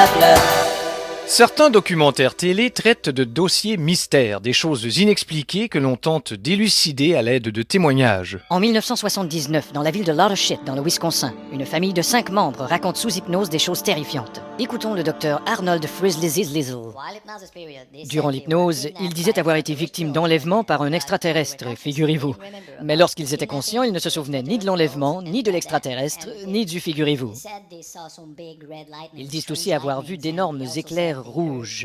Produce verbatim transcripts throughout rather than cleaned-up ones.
peuple. Certains documentaires télé traitent de dossiers mystères, des choses inexpliquées que l'on tente d'élucider à l'aide de témoignages. En mille neuf cent soixante-dix-neuf, dans la ville de Laddershit, dans le Wisconsin, une famille de cinq membres raconte sous hypnose des choses terrifiantes. Écoutons le docteur Arnold Frizzlizzle. Durant l'hypnose, il disait avoir été victime d'enlèvement par un extraterrestre, figurez-vous. Mais lorsqu'ils étaient conscients, ils ne se souvenaient ni de l'enlèvement, ni de l'extraterrestre, ni du figurez-vous. Ils disent aussi avoir vu d'énormes éclairs rouges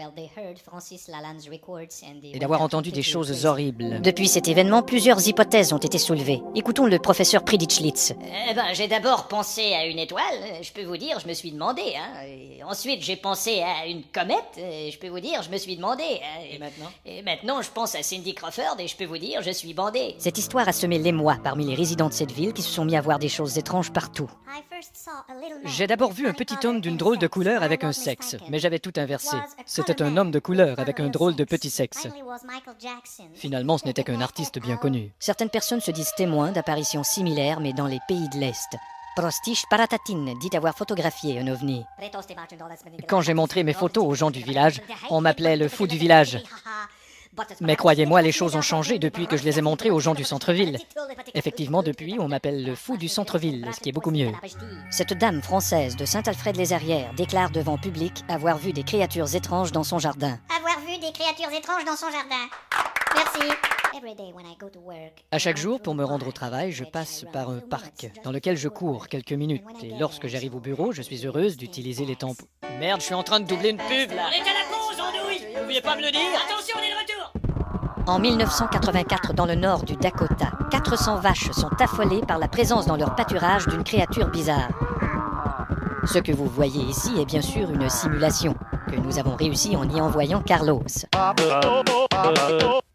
et d'avoir entendu des choses horribles. Depuis cet événement, plusieurs hypothèses ont été soulevées. Écoutons le professeur Predichtlitz. Eh ben, j'ai d'abord pensé à une étoile, je peux vous dire, je me suis demandé. Hein. Et ensuite, j'ai pensé à une comète, je peux vous dire, je me suis demandé. Hein. Et maintenant Et maintenant, je pense à Cindy Crawford et je peux vous dire, je suis bandé. Cette histoire a semé l'émoi parmi les résidents de cette ville qui se sont mis à voir des choses étranges partout. J'ai d'abord vu un petit homme d'une drôle de couleur avec un sexe, mais j'avais tout inversé. C'était un homme de couleur avec un drôle de petit sexe. Finalement, ce n'était qu'un artiste bien connu. Certaines personnes se disent témoins d'apparitions similaires, mais dans les pays de l'Est. Prostiche Paratatin dit avoir photographié un ovni. Quand j'ai montré mes photos aux gens du village, on m'appelait le fou du village. Mais croyez-moi, les choses ont changé depuis que je les ai montrées aux gens du centre-ville. Effectivement, depuis, on m'appelle le fou du centre-ville, ce qui est beaucoup mieux. Cette dame française de Saint-Alfred-les-Arrières déclare devant public avoir vu des créatures étranges dans son jardin. Avoir vu des créatures étranges dans son jardin. Merci. À chaque jour, pour me rendre au travail, je passe par un parc dans lequel je cours quelques minutes. Et lorsque j'arrive au bureau, je suis heureuse d'utiliser les tampons. Merde, je suis en train de doubler une pub, là. On est à la pause, andouille. Vous pouviez pas me le dire? Attention, on est de retour. En mille neuf cent quatre-vingt-quatre, dans le nord du Dakota, quatre cents vaches sont affolées par la présence dans leur pâturage d'une créature bizarre. Ce que vous voyez ici est bien sûr une simulation, que nous avons réussi en y envoyant Carlos.